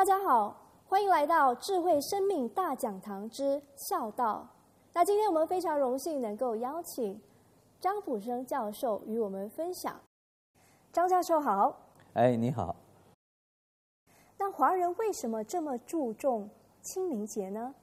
大家好，欢迎来到智慧生命大讲堂之孝道。那今天我们非常荣幸能够邀请张普生教授与我们分享。张教授好。 你好。 那华人为什么这么注重清明节呢？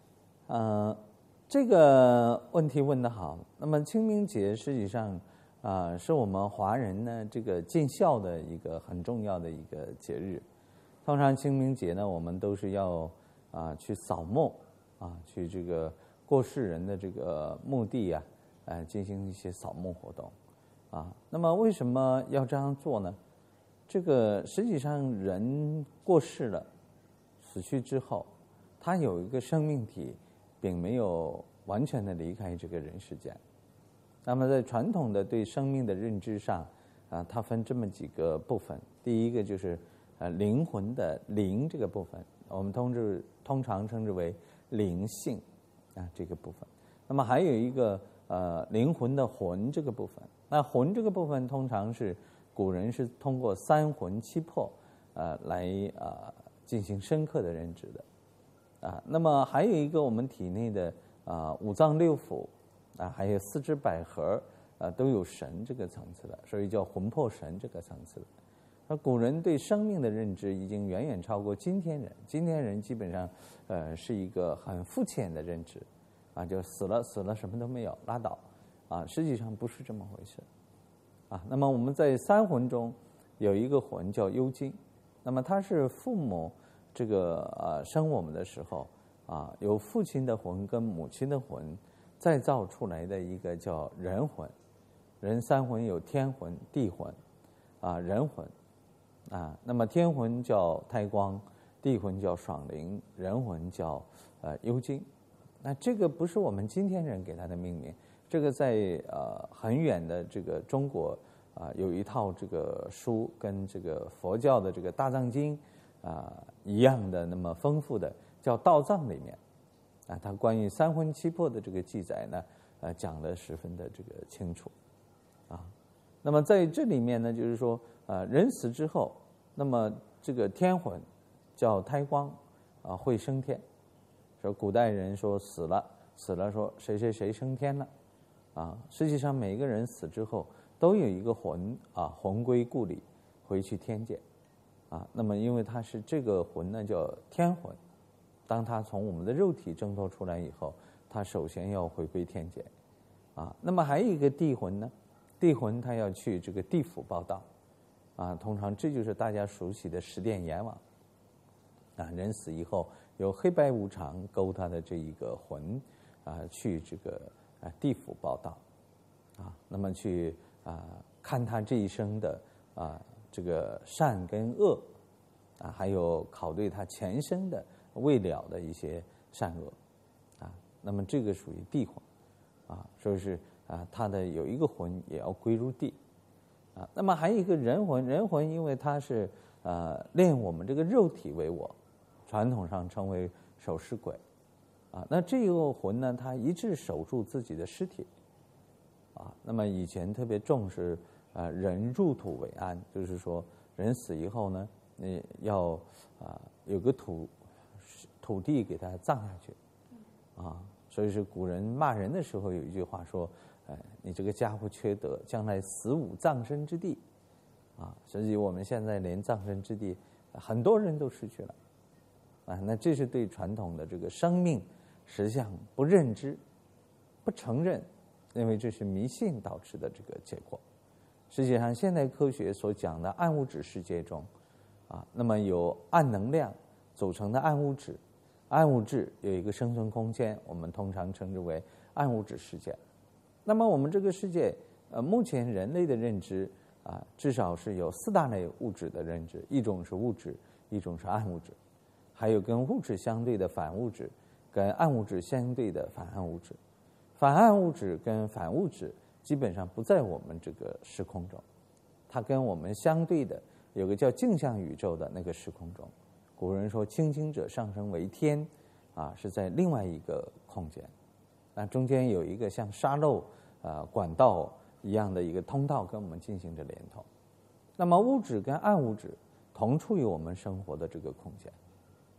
这个问题问得好。那么清明节实际上是我们华人呢这个尽孝的一个很重要的一个节日。通常清明节呢，我们都是要去扫墓去这个过世人的这个墓地进行一些扫墓活动那么为什么要这样做呢？这个实际上人过世了，死去之后，他有一个生命体并没有完全的离开这个人世间。那么在传统的对生命的认知上它分这么几个部分。第一个就是灵魂的灵这个部分，我们通常称之为灵性这个部分。那么还有一个灵魂的魂这个部分。那魂这个部分通常是古人是通过三魂七魄来进行深刻的认知的那么还有一个我们体内的五脏六腑还有四肢百合都有神这个层次的，所以叫魂魄神这个层次的。而古人对生命的认知已经远远超过今天人。今天人基本上是一个很肤浅的认知就死了什么都没有拉倒实际上不是这么回事那么我们在三魂中有一个魂叫幽精。那么它是父母这个生我们的时候有父亲的魂跟母亲的魂再造出来的一个叫人魂。人三魂有天魂、地魂人魂那么天魂叫胎光，地魂叫爽灵，人魂叫幽精。那这个不是我们今天人给它的命名，这个在很远的这个中国有一套这个书跟这个佛教的这个大藏经一样的那么丰富的，叫道藏里面它关于三魂七魄的这个记载呢讲得十分的这个清楚那么在这里面呢，就是说人死之后，那么这个天魂叫胎光会升天。说古代人说死了说谁谁谁升天了实际上每一个人死之后都有一个魂魂归故里，回去天界那么因为它是这个魂呢叫天魂，当它从我们的肉体挣脱出来以后，它首先要回归天界那么还有一个地魂呢，地魂它要去这个地府报道通常这就是大家熟悉的十殿阎王人死以后由黑白无常勾他的这一个魂去这个地府报道那么去看他这一生的这个善跟恶还有考虑他前生的未了的一些善恶那么这个属于地魂所以是他的有一个魂也要归入地那么还有一个人魂。人魂因为它是练我们这个肉体为我，传统上称为守尸鬼那这个魂呢，它一直守住自己的尸体那么以前特别重视人入土为安，就是说人死以后呢，你要有个土地给他葬下去所以是古人骂人的时候有一句话说你这个家伙缺德，将来死无葬身之地实际我们现在连葬身之地很多人都失去了那这是对传统的这个生命实相不认知、不承认，因为这是迷信导致的这个结果。实际上现代科学所讲的暗物质世界中那么有暗能量组成的暗物质，暗物质有一个生存空间，我们通常称之为暗物质世界。那么我们这个世界目前人类的认知至少是有四大类物质的认知，一种是物质，一种是暗物质，还有跟物质相对的反物质，跟暗物质相对的反暗物质。反暗物质跟反物质基本上不在我们这个时空中，它跟我们相对的有个叫镜像宇宙的那个时空中。古人说清清者上升为天是在另外一个空间，那中间有一个像沙漏管道一样的一个通道跟我们进行着连通。那么物质跟暗物质同处于我们生活的这个空间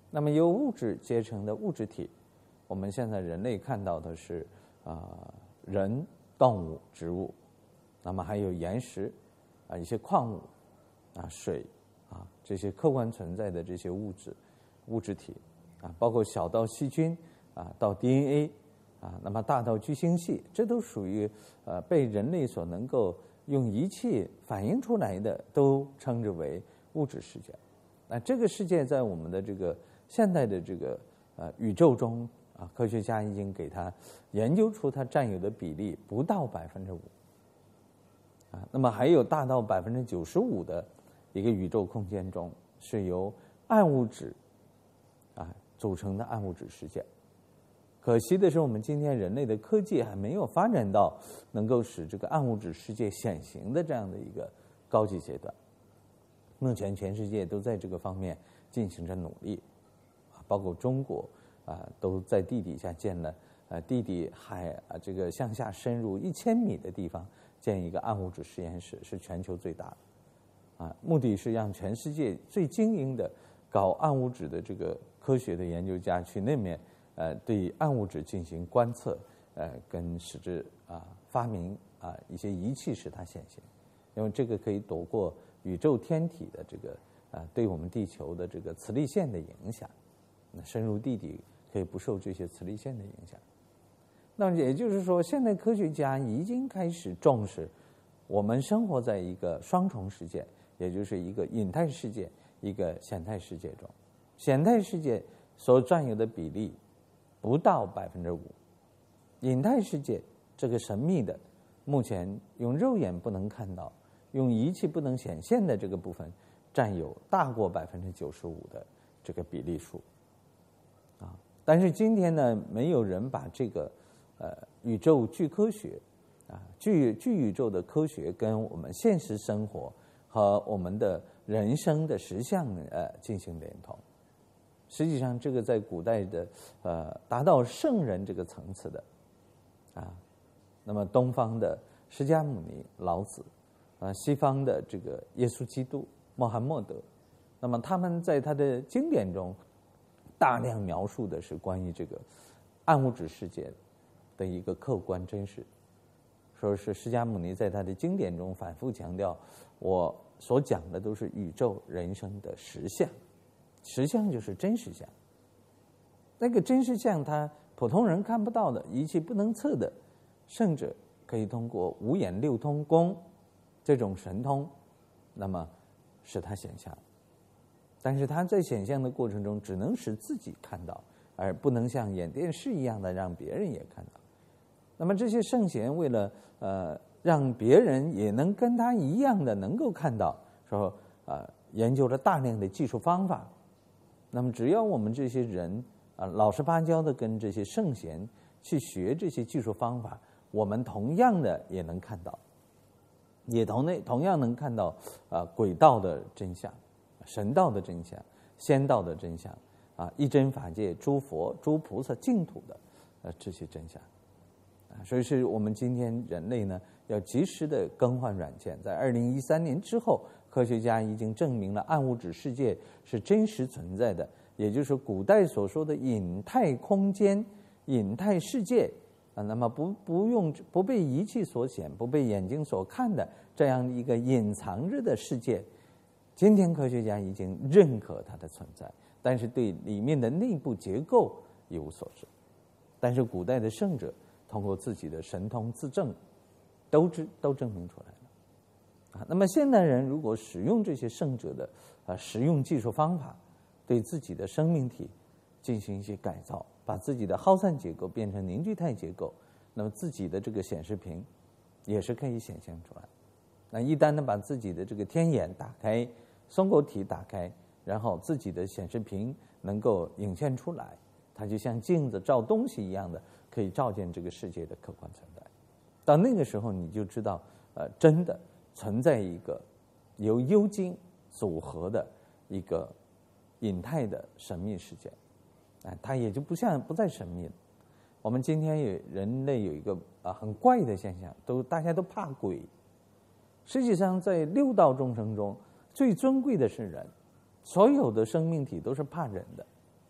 那么由物质结成的物质体，我们现在人类看到的是人、动物、植物，那么还有岩石一些矿物水这些客观存在的这些物质体包括小到细菌到 DNA 那么大到巨星系，这都属于被人类所能够用仪器反映出来的，都称之为物质世界。那这个世界在我们的这个现代的这个宇宙中科学家已经给它研究出它占有的比例不到5%那么还有大到95%的一个宇宙空间中是由暗物质组成的暗物质世界。可惜的是，我们今天人类的科技还没有发展到能够使这个暗物质世界显形的这样的一个高级阶段。目前全世界都在这个方面进行着努力，包括中国都在地底下建了地底海这个向下深入1000米的地方建一个暗物质实验室，是全球最大的目的是让全世界最精英的搞暗物质的这个科学的研究家去那面对暗物质进行观测跟使之发明一些仪器使它显形，因为这个可以躲过宇宙天体的这个对我们地球的这个磁力线的影响，那深入地底可以不受这些磁力线的影响。那么也就是说，现代科学家已经开始重视我们生活在一个双重世界，也就是一个隐态世界，一个显态世界中。显态世界所占有的比例不到5%，隐态世界这个神秘的，目前用肉眼不能看到，用仪器不能显现的这个部分，占有大过95%的这个比例数但是今天呢，没有人把这个宇宙巨科学巨宇宙的科学跟我们现实生活和我们的人生的实相进行连通。实际上，这个在古代的达到圣人这个层次的那么东方的释迦牟尼、老子西方的这个耶稣基督、穆罕默德，那么他们在他的经典中大量描述的是关于这个暗物质世界的一个客观真实。说是释迦牟尼在他的经典中反复强调，我所讲的都是宇宙人生的实相，实相就是真实相。那个真实相，他普通人看不到的，仪器不能测的，甚至可以通过五眼六通功这种神通，那么使它显象。但是他在显现的过程中，只能使自己看到，而不能像演电视一样的让别人也看到。那么这些圣贤为了让别人也能跟他一样的能够看到，说研究了大量的技术方法。那么只要我们这些人老实巴交的跟这些圣贤去学这些技术方法，我们同样的也能看到，也同样能看到鬼道的真相、神道的真相、仙道的真相一真法界诸佛诸菩萨净土的这些真相所以是我们今天人类呢要及时的更换软件。在2013年之后，科学家已经证明了暗物质世界是真实存在的，也就是古代所说的隐态空间、隐态世界那么不被仪器所显、不被眼睛所看的这样一个隐藏着的世界，今天科学家已经认可它的存在，但是对里面的内部结构一无所知。但是古代的圣者通过自己的神通自证，都证明出来了那么现代人如果使用这些圣者的实用技术方法，对自己的生命体进行一些改造，把自己的耗散结构变成凝聚态结构，那么自己的这个显示屏也是可以显现出来。那一旦呢把自己的这个天眼打开，松果体打开，然后自己的显示屏能够映现出来，它就像镜子照东西一样的，可以照见这个世界的客观存在。到那个时候，你就知道，真的存在一个由幽精组合的一个隐态的神秘世界，它也就不再神秘了。我们今天人类有一个很怪的现象，大家都怕鬼。实际上，在六道众生中，最尊贵的是人，所有的生命体都是怕人的。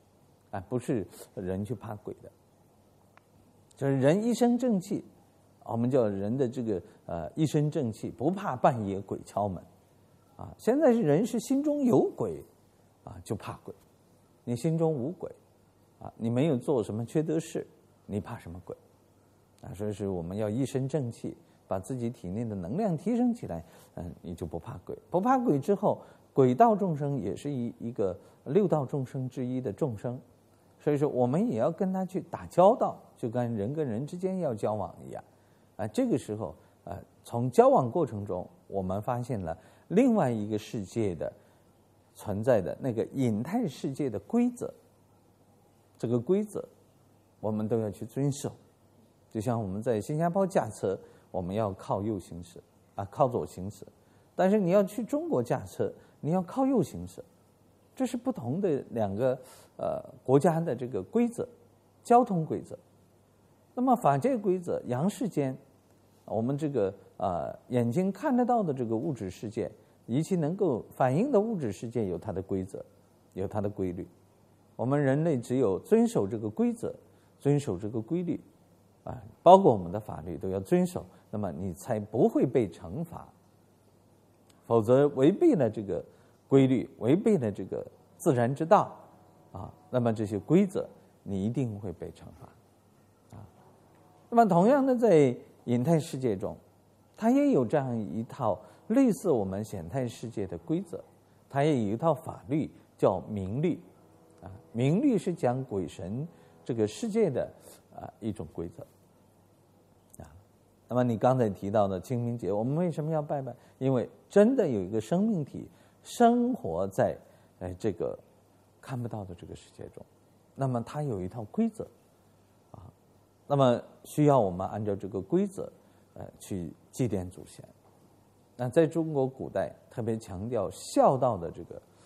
不是人去怕鬼的，就是人一身正气，我们叫人的这个一身正气，不怕半夜鬼敲门啊。现在是人是心中有鬼啊，就怕鬼；你心中无鬼啊，你没有做什么缺德事，你怕什么鬼啊？所以是我们要一身正气，把自己体内的能量提升起来，你就不怕鬼。不怕鬼之后，鬼道众生也是一个六道众生之一的众生，所以说我们也要跟他去打交道，就跟人跟人之间要交往一样啊。这个时候从交往过程中，我们发现了另外一个世界的存在的那个隐态世界的规则，这个规则我们都要去遵守。就像我们在新加坡驾车，我们要靠右行驶靠左行驶，但是你要去中国驾车，你要靠右行驶，这是不同的两个国家的这个规则，交通规则。那么法界规则，阳世间，我们这个眼睛看得到的这个物质世界，仪器能够反映的物质世界有它的规则，有它的规律。我们人类只有遵守这个规则，遵守这个规律包括我们的法律都要遵守，那么你才不会被惩罚。否则违背了这个规律，违背了这个自然之道那么这些规则你一定会被惩罚那么同样的，在隐态世界中，它也有这样一套类似我们显态世界的规则，它也有一套法律叫明律明律是讲鬼神这个世界的一种规则那么你刚才提到的清明节，我们为什么要拜拜？因为真的有一个生命体生活在这个看不到的这个世界中，那么它有一套规则那么需要我们按照这个规则去祭奠祖先。那在中国古代特别强调孝道的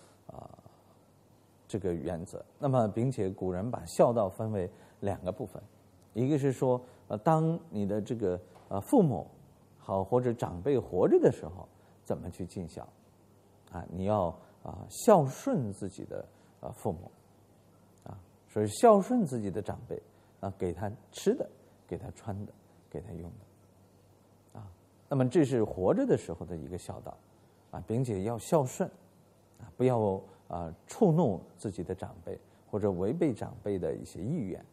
这个原则，那么并且古人把孝道分为两个部分，一个是说当你的这个父母或者长辈活着的时候，怎么去尽孝你要孝顺自己的父母所以孝顺自己的长辈给他吃的，给他穿的，给他用的那么这是活着的时候的一个孝道并且要孝顺不要触怒自己的长辈或者违背长辈的一些意愿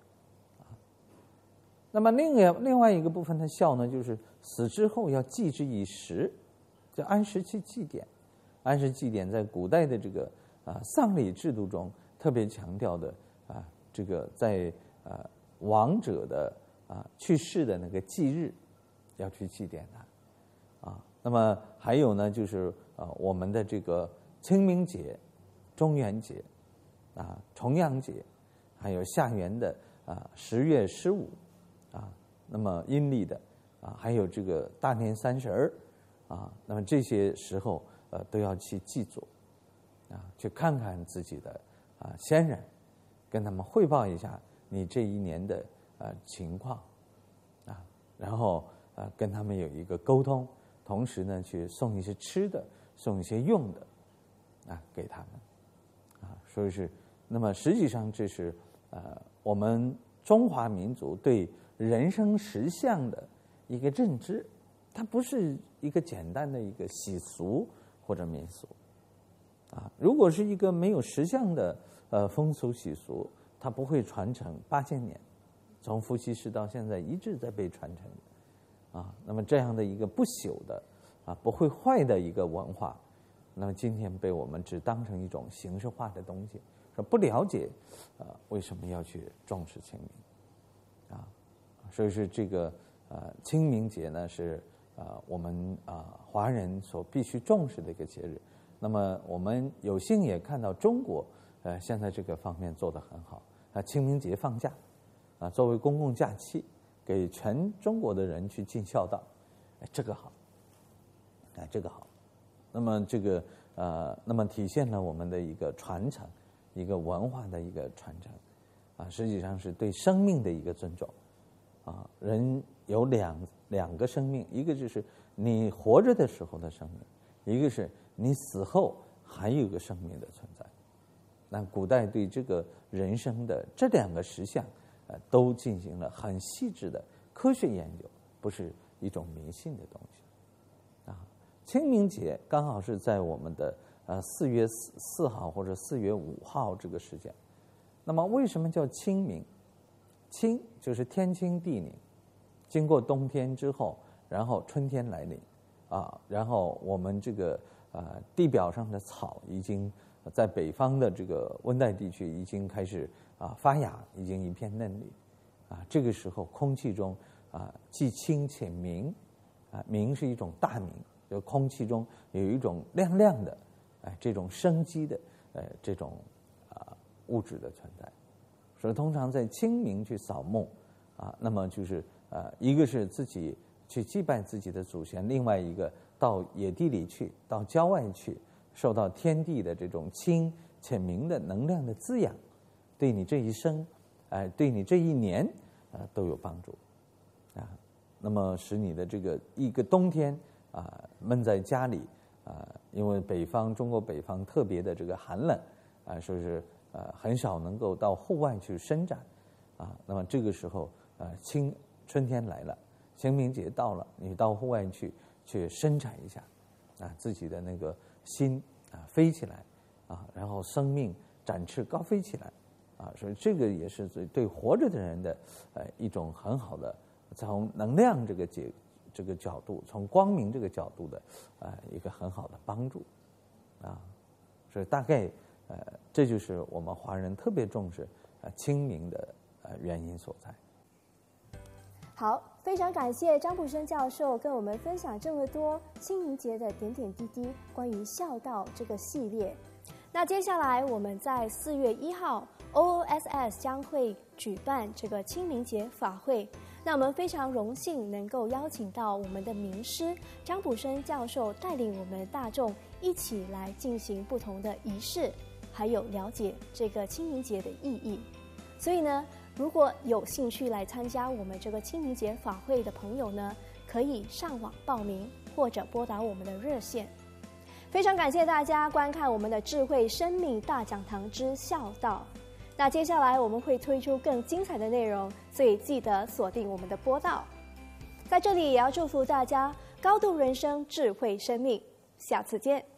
那么另外一个部分的孝呢，就是死之后要祭之以食，叫安时去祭奠。安时祭奠在古代的这个丧礼制度中特别强调的这个在亡者的去世的那个忌日要去祭奠他那么还有呢，就是我们的这个清明节、中元节重阳节，还有下元的10月15那么阴历的还有这个大年30那么这些时候都要去祭祖去看看自己的先人，跟他们汇报一下你这一年的情况然后跟他们有一个沟通，同时呢去送一些吃的，送一些用的给他们所以是那么实际上这是我们中华民族对人生实相的一个认知，它不是一个简单的一个习俗或者民俗如果是一个没有实相的风俗习俗，它不会传承8000年，从伏羲氏到现在一直在被传承那么这样的一个不朽的不会坏的一个文化，那么今天被我们只当成一种形式化的东西，说不了解为什么要去重视清明所以是这个清明节呢是我们华人所必须重视的一个节日。那么我们有幸也看到中国现在这个方面做得很好清明节放假作为公共假期，给全中国的人去尽孝道这个好这个好。那么这个那么体现了我们的一个传承，一个文化的一个传承实际上是对生命的一个尊重人有两个生命，一个就是你活着的时候的生命，一个是你死后还有一个生命的存在那古代对这个人生的这2个实相，都进行了很细致的科学研究，不是一种迷信的东西。清明节刚好是在我们的4月4号或者4月5号这个时间。那么为什么叫清明？清就是天清地宁，经过冬天之后，然后春天来临然后我们这个地表上的草已经在北方的这个温带地区已经开始发芽，已经一片嫩绿这个时候空气中既清且明明是一种大明，就空气中有一种亮亮的这种生机的这种物质的存在。所以通常在清明去扫墓那么就是一个是自己去祭拜自己的祖先，另外一个到野地里去，到郊外去，受到天地的这种清且明的能量的滋养，对你这一生对你这一年都有帮助那么使你的这个一个冬天闷在家里因为中国北方特别的这个寒冷说是很少能够到户外去伸展那么这个时候春天来了，清明节到了，你到户外去伸展一下自己的那个心飞起来然后生命展翅高飞起来所以这个也是对活着的人的一种很好的从能量这个角度，从光明这个角度的一个很好的帮助所以大概这就是我们华人特别重视清明的原因所在。 好，非常感谢张卜生教授跟我们分享这么多清明节的点点滴滴，关于孝道这个系列。那接下来我们在4月1号 OOSS 将会举办这个清明节法会。那我们非常荣幸能够邀请到我们的名师张卜生教授，带领我们大众一起来进行不同的仪式，还有了解这个清明节的意义。所以呢，如果有兴趣来参加我们这个清明节法会的朋友呢，可以上网报名或者拨打我们的热线。非常感谢大家观看我们的智慧生命大讲堂之孝道。那接下来我们会推出更精彩的内容，所以记得锁定我们的播道。在这里也要祝福大家高度人生，智慧生命，下次见。